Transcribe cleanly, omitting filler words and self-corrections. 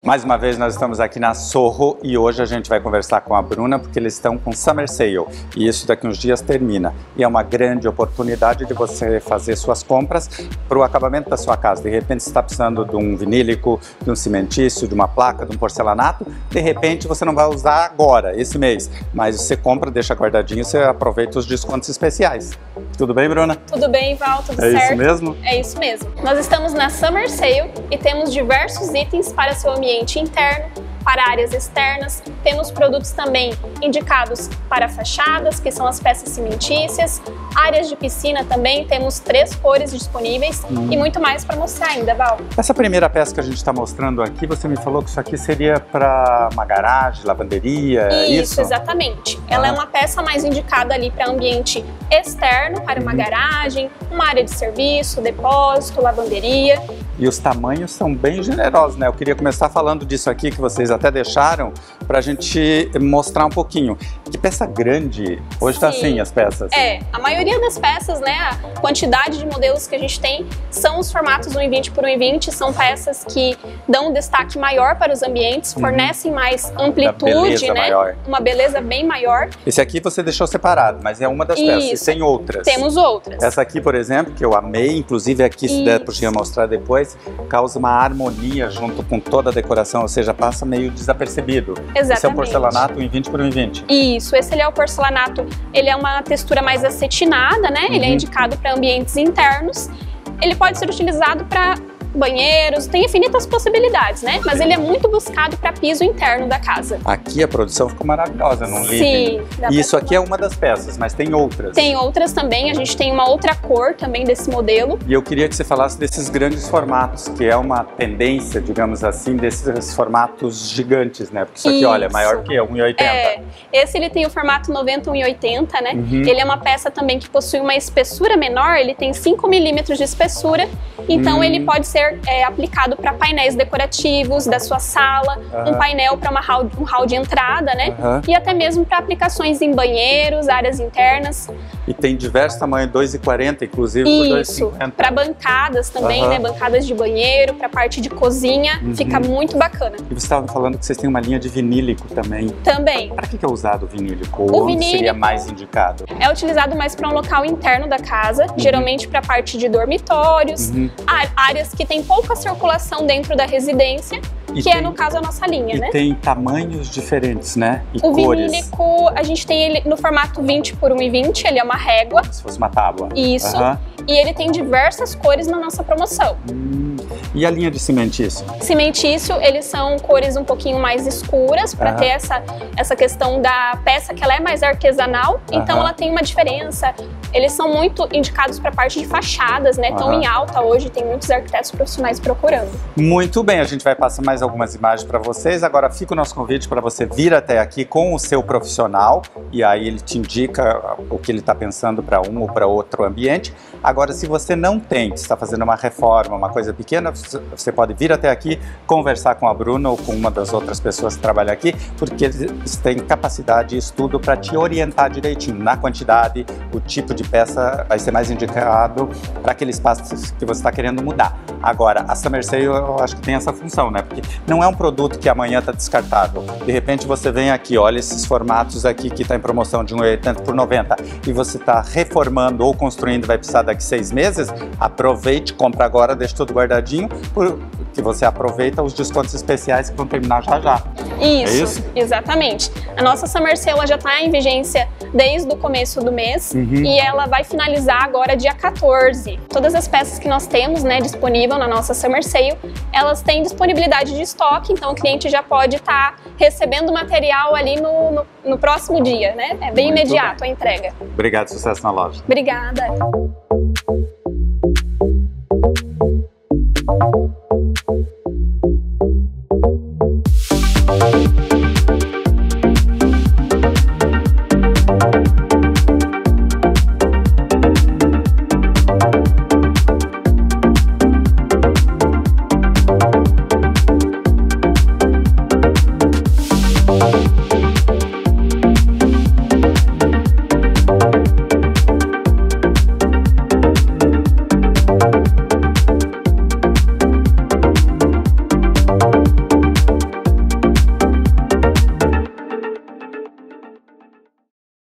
Mais uma vez nós estamos aqui na Sorro e hoje a gente vai conversar com a Bruna porque eles estão com Summer Sale e isso daqui uns dias termina. E é uma grande oportunidade de você fazer suas compras para o acabamento da sua casa. De repente você está precisando de um vinílico, de um cimentício, de uma placa, de um porcelanato. De repente você não vai usar agora, esse mês, mas você compra, deixa guardadinho e você aproveita os descontos especiais. Tudo bem, Bruna? Tudo bem, Val, tudo certo? É isso mesmo? É isso mesmo. Nós estamos na Summer Sale e temos diversos itens para seu ambiente interno, para áreas externas. Temos produtos também indicados para fachadas, que são as peças cimentícias, áreas de piscina também, temos 3 cores disponíveis e muito mais para mostrar ainda, Val. Essa primeira peça que a gente está mostrando aqui, você me falou que isso aqui seria para uma garagem, lavanderia, isso? Exatamente. Ela é uma peça mais indicada ali para ambiente externo, para uma garagem, uma área de serviço, depósito, lavanderia. E os tamanhos são bem generosos, né? Eu queria começar falando disso aqui, que vocês até deixaram, para a gente mostrar um pouquinho. Que peça grande! Hoje está assim as peças. É, a maioria das peças, né, a quantidade de modelos que a gente tem são os formatos 1,20 por 1,20, são peças que dão um destaque maior para os ambientes, fornecem mais amplitude, né? Maior. Uma beleza bem maior. Esse aqui você deixou separado, mas é uma das peças, e tem outras. Temos outras. Essa aqui, por exemplo, que eu amei, inclusive aqui, se der para mostrar depois, causa uma harmonia junto com toda a decoração, ou seja, passa meio desapercebido. Exatamente. Esse é o porcelanato 1,20 por 1,20. Isso, esse é o porcelanato, ele é uma textura mais acetinada, né? Ele é indicado para ambientes internos. Ele pode ser utilizado para banheiros, tem infinitas possibilidades, né? Mas ele é muito buscado para piso interno da casa. Aqui a produção ficou maravilhosa, não living. Sim. E isso aqui é uma das peças, mas tem outras. Tem outras também, a gente tem uma outra cor também desse modelo. E eu queria que você falasse desses grandes formatos, que é uma tendência, digamos assim, desses formatos gigantes, né? Porque isso aqui, olha, é maior que 1,80. É, esse ele tem o formato 90 1,80, né? Ele é uma peça também que possui uma espessura menor, ele tem 5 milímetros de espessura, então ele pode ser aplicado para painéis decorativos da sua sala, um painel para um hall de entrada, né? E até mesmo para aplicações em banheiros, áreas internas. E tem diversos tamanhos, 2,40 inclusive por 2,50. Para bancadas também, né? Bancadas de banheiro, para parte de cozinha, fica muito bacana. E você estava falando que vocês têm uma linha de vinílico também. Também. Para que é usado o vinílico? Ou onde seria mais indicado? É utilizado mais para um local interno da casa, geralmente para a parte de dormitórios, áreas que tem pouca circulação dentro da residência, é no caso a nossa linha, né? E tem tamanhos diferentes, né? E o cores. Vinílico, a gente tem ele no formato 20 por 1,20, ele é uma régua. Se fosse uma tábua. Isso. E ele tem diversas cores na nossa promoção. E a linha de cimentício? Cimentício, eles são cores um pouquinho mais escuras, para ter essa questão da peça que ela é mais artesanal, então ela tem uma diferença. Eles são muito indicados para a parte de fachadas, né? Estão em alta hoje, tem muitos arquitetos profissionais procurando. Muito bem, a gente vai passar mais algumas imagens para vocês. Agora fica o nosso convite para você vir até aqui com o seu profissional e aí ele te indica o que ele está pensando para um ou para outro ambiente. Agora, se você não tem, está fazendo uma reforma, uma coisa pequena, você pode vir até aqui, conversar com a Bruna ou com uma das outras pessoas que trabalham aqui, porque eles têm capacidade e estudo para te orientar direitinho na quantidade, o tipo de peça vai ser mais indicado para aquele espaço que você está querendo mudar. Agora, a Summer Sale eu acho que tem essa função, né? Porque não é um produto que amanhã está descartável. De repente você vem aqui, olha esses formatos aqui que está em promoção de 1,80 por 90 e você está reformando ou construindo, vai precisar daqui 6 meses, aproveite, compra agora, deixa tudo guardadinho, porque você aproveita os descontos especiais que vão terminar já já. Isso, é isso? Exatamente. A nossa Summer Sale já está em vigência desde o começo do mês e ela vai finalizar agora dia 14. Todas as peças que nós temos, né, disponível na nossa Summer Sale, elas têm disponibilidade de estoque, então o cliente já pode estar recebendo o material ali no próximo dia, né? É bem imediato a entrega. Obrigado, sucesso na loja. Obrigada.